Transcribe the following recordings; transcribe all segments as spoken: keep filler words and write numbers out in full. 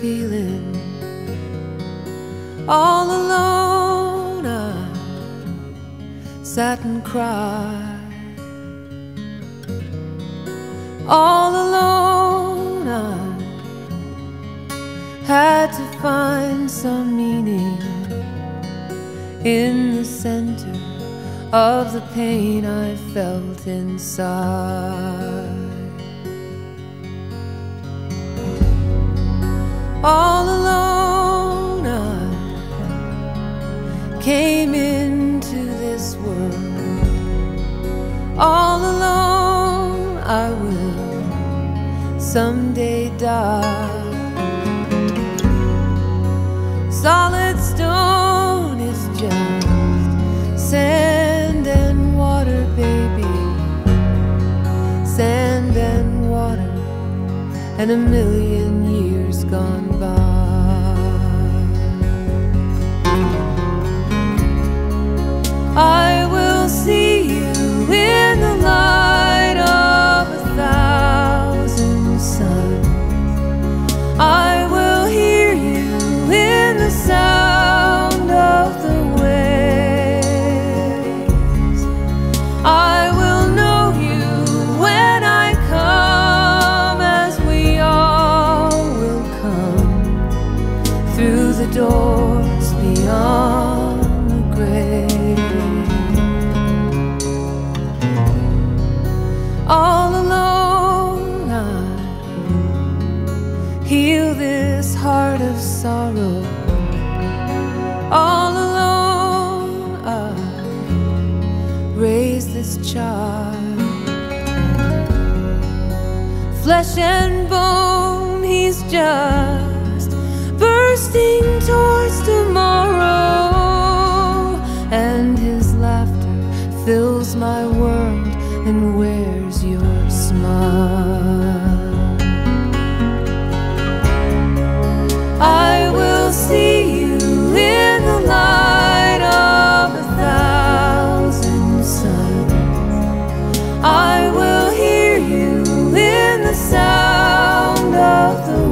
feeling. All alone I sat and cried. All alone I had to find some meaning in the center of the pain I felt inside. All alone I came into this world. All alone I will someday die. Solid stone is just sand and water, baby. Sand and water, and a million years gone by. I will see you in the light of a thousand suns. I will hear you in the sound of the waves. I will know you when I come, as we all will come through the doors beyond the grave. All alone I heal this heart of sorrow. All alone I raise this child. Flesh and bone, he's just bursting towards tomorrow, and his laughter fills my world and wears your smile. I will see you in the light of a thousand suns. I will hear you in the sound of the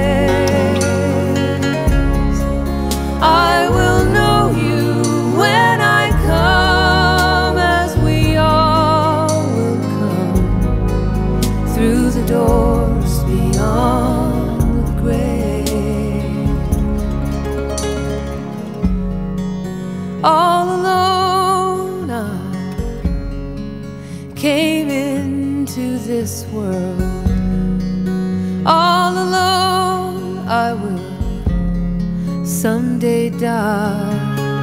waves. I will know you when I come, as we all will come through the doors beyond the grave. All alone I came into this world. All alone I will someday die.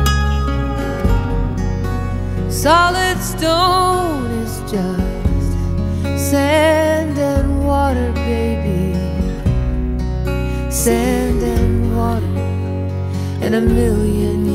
Solid stone is just sand and water, baby. Sand and water, and a million